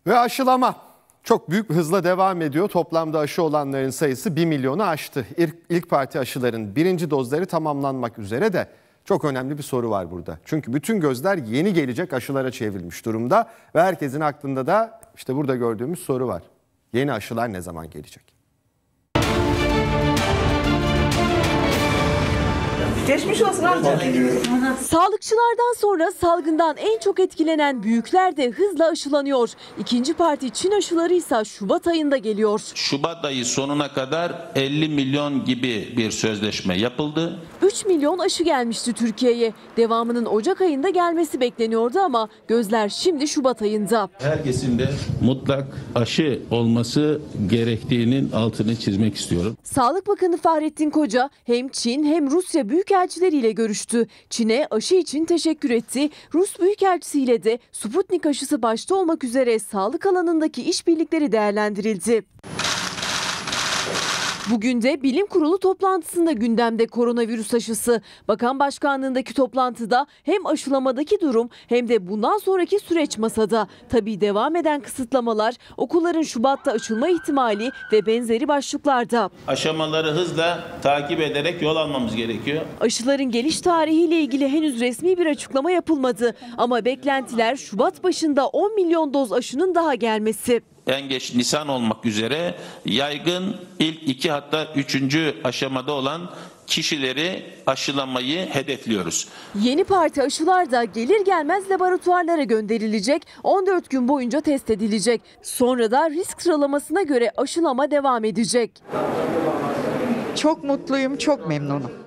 Ve aşılama çok büyük bir hızla devam ediyor. Toplamda aşı olanların sayısı 1 milyonu aştı. İlk parti aşıların birinci dozları tamamlanmak üzere de çok önemli bir soru var burada. Çünkü bütün gözler yeni gelecek aşılara çevrilmiş durumda ve herkesin aklında da işte burada gördüğümüz soru var. Yeni aşılar ne zaman gelecek? Geçmiş olsun amca. Sağlıkçılardan sonra salgından en çok etkilenen büyükler de hızla aşılanıyor. İkinci parti Çin aşıları ise Şubat ayında geliyor. Şubat ayı sonuna kadar 50 milyon gibi bir sözleşme yapıldı. 3 milyon aşı gelmişti Türkiye'ye. Devamının Ocak ayında gelmesi bekleniyordu ama gözler şimdi Şubat ayında. Herkesin de mutlak aşı olması gerektiğinin altını çizmek istiyorum. Sağlık Bakanı Fahrettin Koca hem Çin hem Rusya büyükelçileriyle görüştü. Çin'e aşı için teşekkür etti. Rus büyükelçisiyle de Sputnik aşısı başta olmak üzere sağlık alanındaki işbirlikleri değerlendirildi. Bugün de bilim kurulu toplantısında gündemde koronavirüs aşısı. Bakan başkanlığındaki toplantıda hem aşılamadaki durum hem de bundan sonraki süreç masada. Tabii devam eden kısıtlamalar, okulların Şubat'ta açılma ihtimali ve benzeri başlıklarda. Aşamaları hızla takip ederek yol almamız gerekiyor. Aşıların geliş tarihiyle ilgili henüz resmi bir açıklama yapılmadı. Ama beklentiler Şubat başında 10 milyon doz aşının daha gelmesi. En geç Nisan olmak üzere yaygın ilk 2 hatta 3. aşamada olan kişileri aşılamayı hedefliyoruz. Yeni parti aşılar da gelir gelmez laboratuvarlara gönderilecek, 14 gün boyunca test edilecek. Sonra da risk sıralamasına göre aşılama devam edecek. Çok mutluyum, çok memnunum.